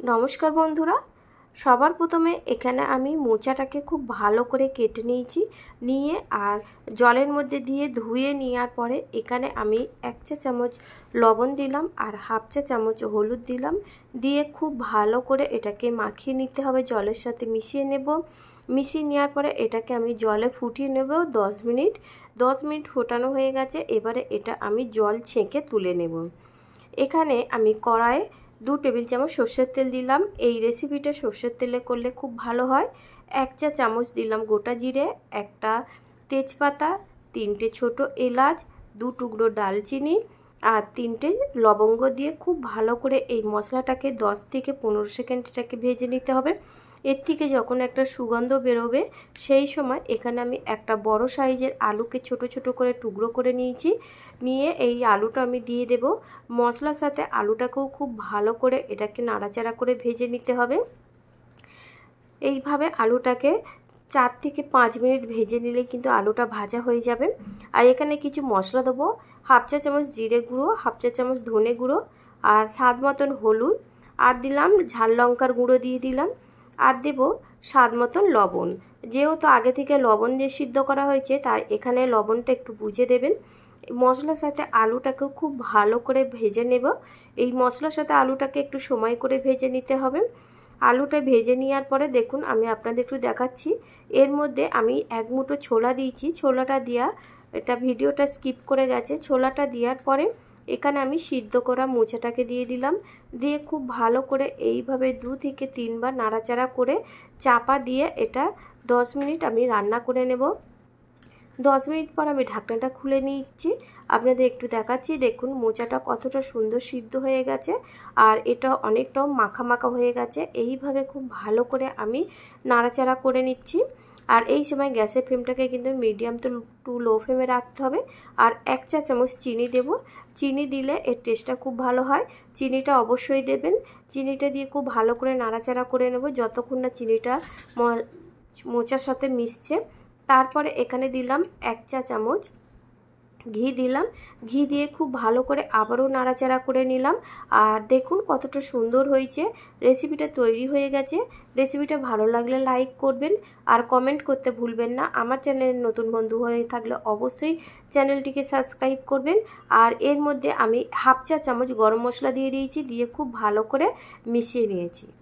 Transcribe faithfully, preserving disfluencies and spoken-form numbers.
नमस्कार बंधुरा सबार प्रथमे एखाने आमी मोचाटाके खूब भालो करे केटे निয়েছি निये और जलेर मध्य दिए धुए नेওয়ার परे एखाने आमी एक चा चामच लवण दिलाम और हाफ चा चामच हलुद दिलाम दिए खूब भालो करे एटाके माखिए निते होबे जलेर साथे मिशिए नेब। मिशिए नेওয়ার परे एटाके आमी जले फुटिए नेब दस मिनट दस मिनट फोटानो हये गेछे। एबारे एटा आमी जल छेके तुले नेब। एखाने आमी कड़ाइये दो टेबिल चामच सर्षेर तेल दिलाम। এই রেসিপিটা সরষের তেলে করলে খুব ভালো হয়। এক চা চামচ দিলাম গোটা জিরে, একটা তেজপাতা, তিনটে ছোট এলাচ, দু টুকরো ডালচিনি আর তিনটে লবঙ্গ দিয়ে খুব ভালো করে এই মশলাটাকে দশ থেকে পনেরো সেকেন্ড এটাকে ভেজে নিতে হবে। এর থেকে যখন একটা সুগন্ধ বেরোবে সেই সময় এখানে আমি একটা বড় সাইজের আলুকে ছোট ছোট করে টুকরো করে নিয়েছি। নিয়ে এই আলুটা আমি দিয়ে দেব। মশলার সাথে আলুটাকেও খুব ভালো করে এটাকে নাড়াচাড়া করে ভেজে নিতে হবে। এইভাবে আলুটাকে চার থেকে পাঁচ মিনিট ভেজে নিলে কিন্তু আলুটা ভাজা হয়ে যাবে। আর এখানে কিছু মশলা দেবো। হাফ চা চামচ জিরে গুঁড়ো, হাফ চা চামচ ধনে গুঁড়ো আর স্বাদ মতন হলুদ আর দিলাম ঝাল লঙ্কার গুঁড়ো দিয়ে দিলাম আর দেব স্বাদ মতন লবণ। যেহেতু আগে থেকে লবণ দিয়ে সিদ্ধ করা হয়েছে তাই এখানে লবণটা একটু বুঝে দেবেন। মশলার সাথে আলুটাকেও খুব ভালো করে ভেজে নেব। এই মশলার সাথে আলুটাকে একটু সময় করে ভেজে নিতে হবে। আলুটা ভেজে নেওয়ার পরে দেখুন আমি আপনাদের একটু দেখাচ্ছি। এর মধ্যে আমি এক মুঠো ছোলা দিয়েছি। ছোলাটা দেওয়া এটা ভিডিওটা স্কিপ করে গেছে। ছোলাটা দেওয়ার পরে এখানে আমি সিদ্ধ করা মোচাটাকে দিয়ে দিলাম। দিয়ে খুব ভালো করে এইভাবে দু থেকে তিনবার নাড়াচাড়া করে চাপা দিয়ে এটা দশ মিনিট আমি রান্না করে নেব। দশ মিনিট পর আমি ঢাকনাটা খুলে নিচ্ছি। আপনাদের একটু দেখাচ্ছি। দেখুন মোচাটা কতটা সুন্দর সিদ্ধ হয়ে গেছে আর এটা অনেকটাও মাখা মাখা হয়ে গেছে। এইভাবে খুব ভালো করে আমি নাড়াচাড়া করে নিচ্ছি। আর এই সময় গ্যাসের ফ্লেমটাকে কিন্তু মিডিয়াম টু টু লো ফ্লেমে রাখতে হবে। আর এক চা চামচ চিনি দেব। চিনি দিলে এর টেস্টটা খুব ভালো হয়। চিনিটা অবশ্যই দেবেন। চিনিটা দিয়ে খুব ভালো করে নাড়াচাড়া করে নেব যতক্ষণ না চিনিটা মোচার সাথে মিশছে। তারপরে এখানে দিলাম এক চা চামচ ঘি দিলাম। ঘি দিয়ে খুব ভালো করে আবারও নাড়াচাড়া করে নিলাম। আর দেখুন কতটা সুন্দর হয়েছে। রেসিপিটা তৈরি হয়ে গেছে। রেসিপিটা ভালো লাগলে লাইক করবেন আর কমেন্ট করতে ভুলবেন না। আমার চ্যানেলের নতুন বন্ধু হয়ে থাকলে অবশ্যই চ্যানেলটিকে সাবস্ক্রাইব করবেন। আর এর মধ্যে আমি হাফ চা চামচ গরম মশলা দিয়ে দিয়েছি। দিয়ে খুব ভালো করে মিশিয়ে নিয়েছি।